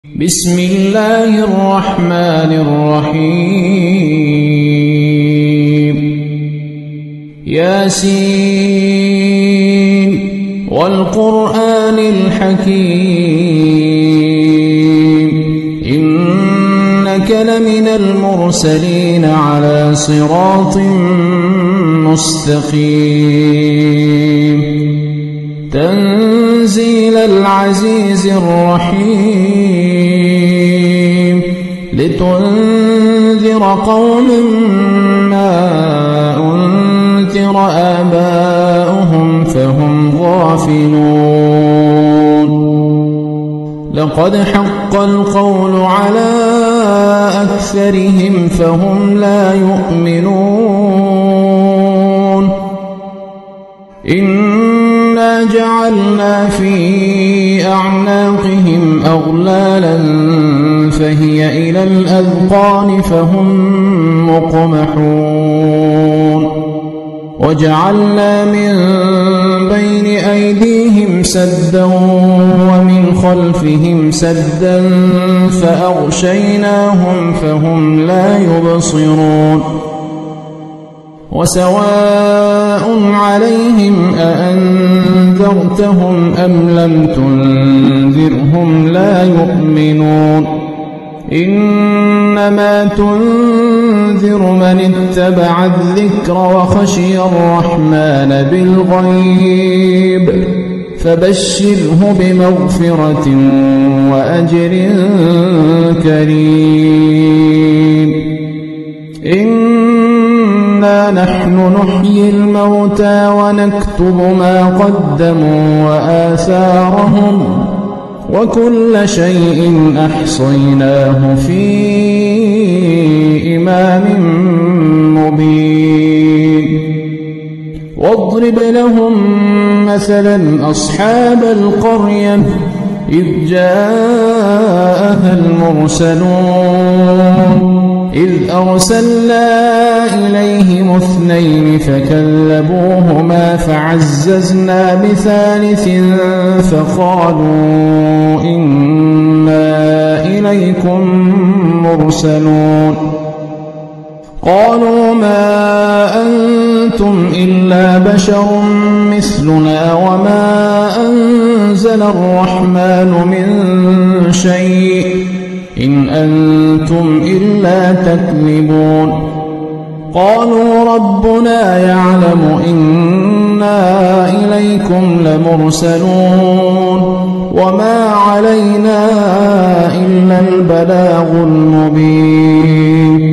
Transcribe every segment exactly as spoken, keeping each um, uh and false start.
بسم الله الرحمن الرحيم ياسين والقرآن الحكيم إنك لمن المرسلين على صراط مستقيم تنزيل العزيز الرحيم لتنذر قوم ما أنذر آباؤهم فهم غافلون لقد حق القول على أكثرهم فهم لا يؤمنون إنا جعلنا في أعناقهم أغلالا فهي إلى الأذقان فهم مقمحون وجعلنا من بين أيديهم سدا ومن خلفهم سدا فأغشيناهم فهم لا يبصرون وسواء عليهم أأنذرتهم أم لم تنذرهم لا يؤمنون إنما تنذر من اتبع الذكر وخشي الرحمن بالغيب فبشره بمغفرة وأجر كريم إنا نحن نحيي الموتى ونكتب ما قدموا وآثارهم وكل شيء أحصيناه في إمام مبين واضرب لهم مثلا أصحاب القرية إذ جاءها المرسلون إذ أرسلنا إليهم اثنين فكذبوهما فعززنا بثالث فقالوا إنا إليكم مرسلون قالوا ما أنتم إلا بشر مثلنا وما أنزل الرحمن من شيء إن أنتم إلا تكذبون قالوا ربنا يعلم إنا إليكم لمرسلون وما علينا إلا البلاغ المبين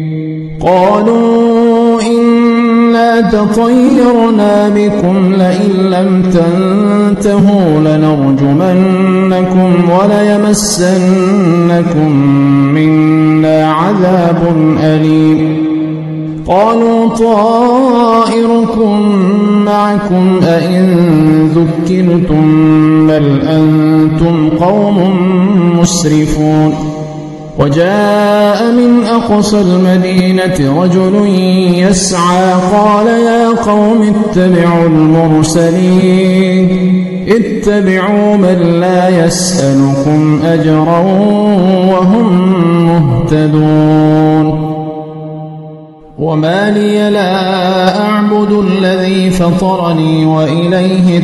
قالوا إنا تطيرنا بكم لئن لم تنتهوا لنرجمنكم وليمسنكم منا عذاب أليم قالوا طائركم معكم أئن ذكرتم بل أنتم قوم مسرفون وجاء من أقصى المدينة رجل يسعى قال يا قوم اتبعوا المرسلين اتبعوا من لا يسألكم أجرا وهم مهتدون وما لي لا أعبد الذي فطرني وإليه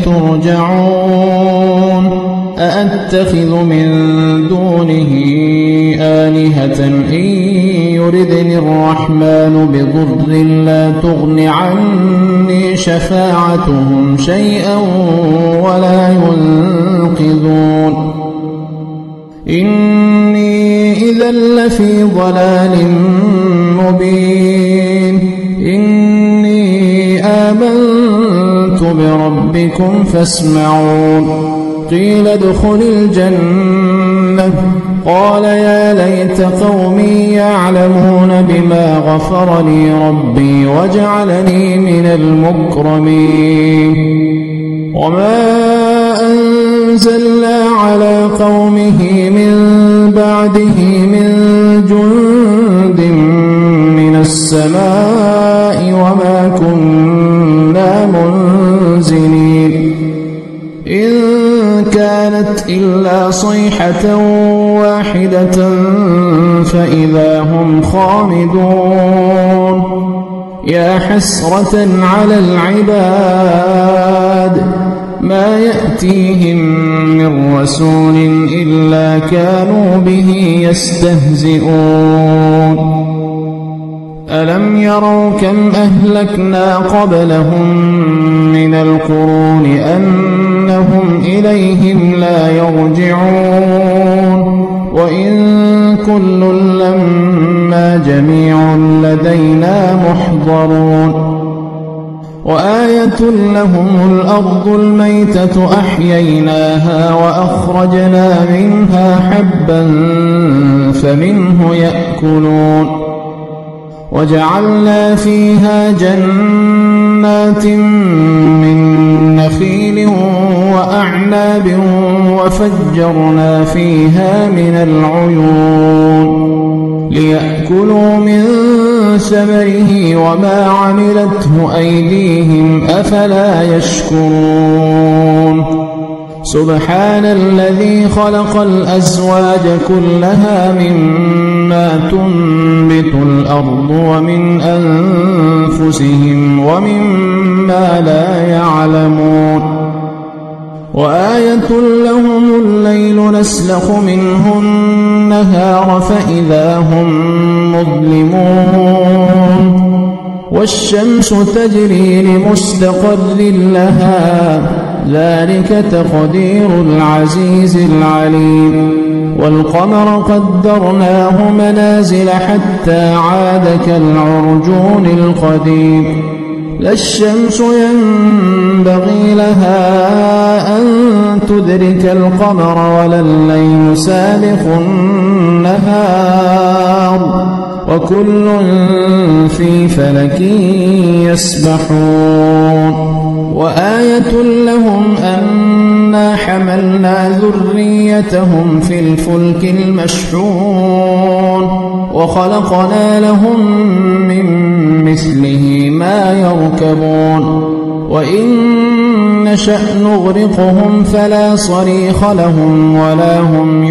ترجعون أأتخذ من دونه آلهة إن يردني الرحمن بضر لا تغن عني شفاعتهم شيئا ولا ينقذون إني إذا لفي ضلال مبين إني آمنت بربكم فاسمعون قيل ادخل الجنة قال يا ليت قومي يعلمون بما غفر لي ربي وجعلني من المكرمين وما أنزلنا على قومه من بعده من جند من السماء وما كنا منزلين إن كانت إلا صيحة واحدة فإذا هم خامدون يا حسرة على العباد ما يأتيهم من رسول إلا كانوا به يستهزئون ألم يروا كم أهلكنا قبلهم من القرون أنهم إليهم لا يرجعون وإن كل لما جميع لدينا محضرون وآية لهم الأرض الميتة أحييناها وأخرجنا منها حبا فمنه يأكلون وجعلنا فيها جنات من نخيل وأعناب وفجرنا فيها من العيون ليأكلوا من ثمره وما عملته أيديهم أفلا يشكرون سبحان الذي خلق الأزواج كلها مما تنبت الأرض ومن أنفسهم ومما لا يعلمون وآية لهم الليل نسلخ منه النهار فإذا هم مظلمون والشمس تجري لمستقر لها ذلك تقدير العزيز العليم والقمر قدرناه منازل حتى عاد كالعرجون القديم لا الشمس ينبغي لها أن تدرك القمر ولا الليل سابق النهار وكل في فلك يسبحون وآية لهم أنا حملنا ذريتهم في الفلك المشحون وخلقنا لهم من مثله ما يركبون وإن نشأ نغرقهم فلا صريخ لهم ولا هم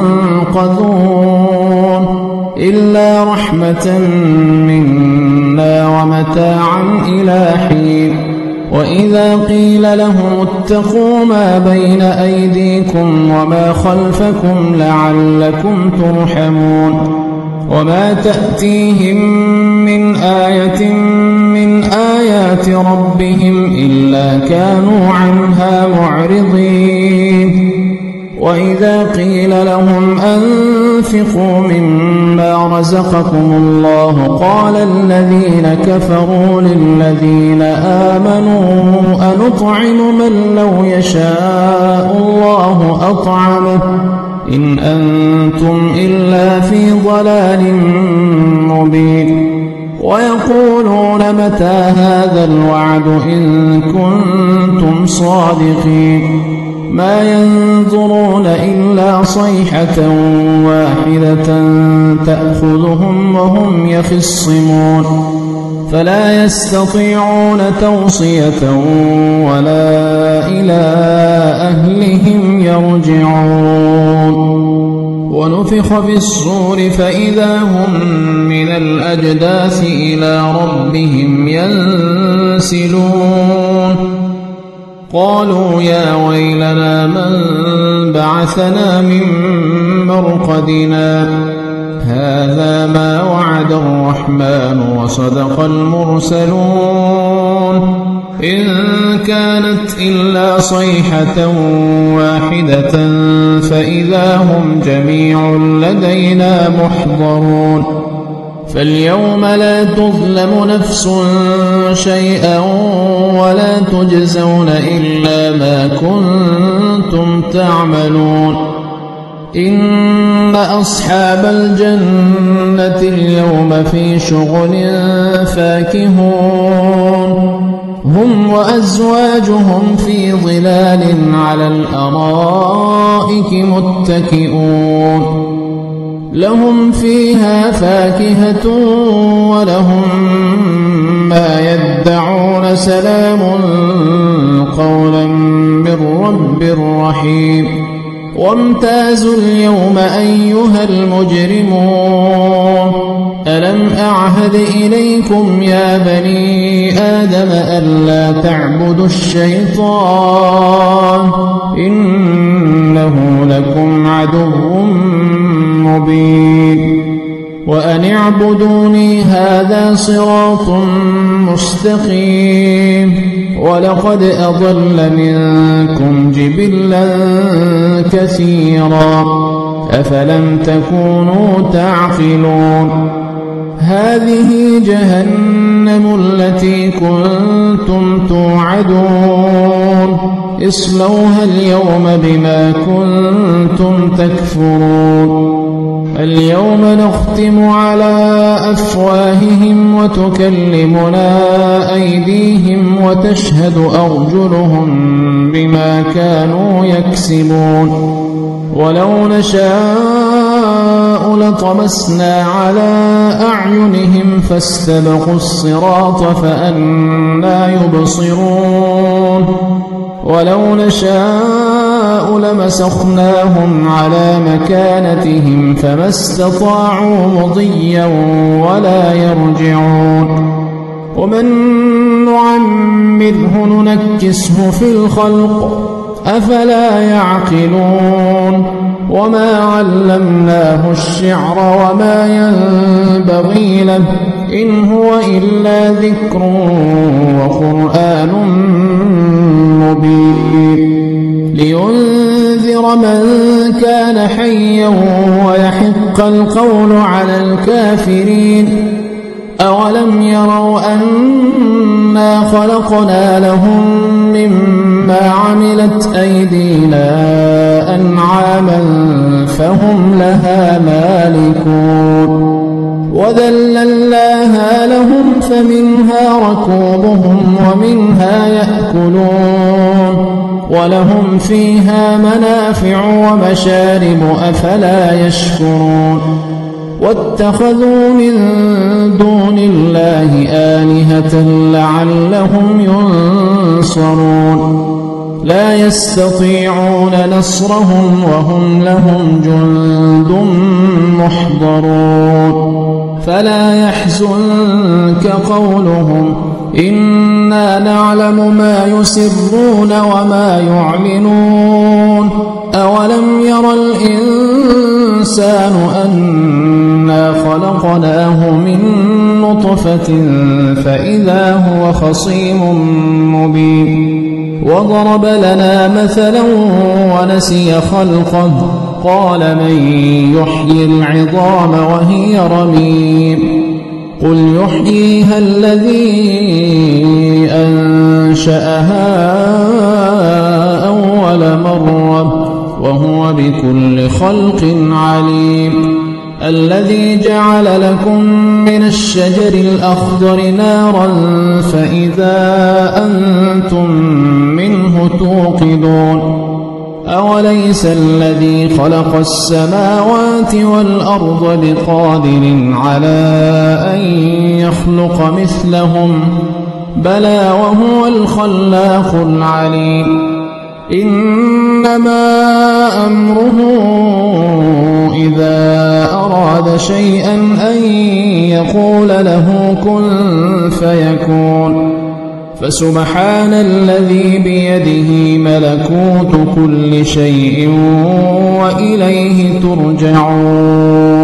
ينقذون إلا رحمة منا ومتاعا إلى حين وإذا قيل لهم اتقوا ما بين أيديكم وما خلفكم لعلكم ترحمون وما تأتيهم من آية من آيات ربهم إلا كانوا عنها معرضين وإذا قيل لهم أنفقوا مما رزقكم الله قال الذين كفروا للذين آمنوا أنطعم من لو يشاء الله أطعمه إن أنتم إلا في ضلال مبين ويقولون متى هذا الوعد إن كنتم صادقين ما ينظرون إلا صيحة واحدة تأخذهم وهم يخصمون فلا يستطيعون توصية ولا إلى أهلهم يرجعون ونفخ في الصور فإذا هم من الأجداث إلى ربهم ينسلون قالوا يا ويلنا من بعثنا من مرقدنا هذا ما وعد الرحمن وصدق المرسلون إن كانت إلا صيحة واحدة فإذا هم جميع لدينا محضرون فاليوم لا تظلم نفس شيئا ولا تجزون إلا ما كنتم تعملون إن أصحاب الجنة اليوم في شغل فاكهون هم وأزواجهم في ظلال على الأرائك متكئون لهم فيها فاكهة ولهم ما يدعون سلام قولا من رب رحيم وامتازوا اليوم أيها المجرمون ألم أعهد إليكم يا بني آدم ألا تعبدوا الشيطان إنه لكم عدو مبين وأن اعبدوني هذا صراط مستقيم ولقد أضل منكم جبلا كثيرا أفلم تكونوا تعقلون هذه جهنم التي كنتم توعدون اصلوها اليوم بما كنتم تكفرون اليوم نختم على أفواههم وتكلمنا أيديهم وتشهد أرجلهم بما كانوا يكسبون ولو نشاء لطمسنا على أعينهم فاستبقوا الصراط فأنى يبصرون ولو نشاء لمسخناهم على مكانتهم فما استطاعوا مضيا ولا يرجعون ومن نعمره ننكسه في الخلق أفلا يعقلون وما علمناه الشعر وما ينبغي له إن هو إلا ذكر وقرآن مبين لينذر من كان حيا ويحق القول على الكافرين أولم يروا أنا خلقنا لهم مما عملت أيدينا أنعاما فهم لها مالكون وذللناها لهم فمنها ركوبهم ومنها يأكلون ولهم فيها منافع ومشارب أفلا يشكرون واتخذوا من دون الله آلهة لعلهم ينصرون لا يستطيعون نصرهم وهم لهم جند محضرون فلا يحزنك قولهم إنا نعلم ما يسرون وما يعلنون أولم ير الإنسان أنا خلقناه من نطفة فإذا هو خصيم مبين وضرب لنا مثلا ونسي خلقه قال من يحيي العظام وهي رميم قل يحييها الذي أنشأها أول مرة وهو بكل خلق عليم الذي جعل لكم من الشجر الأخضر نارا فإذا أنتم منه توقدون أوليس الذي خلق السماوات والأرض بقادر على أن يخلق مثلهم بلى وهو الخلاق العليم إنما أمره إذا أراد شيئا أن يقول له كن فيكون فسبحان الذي بيده ملكوت كل شيء وإليه ترجعون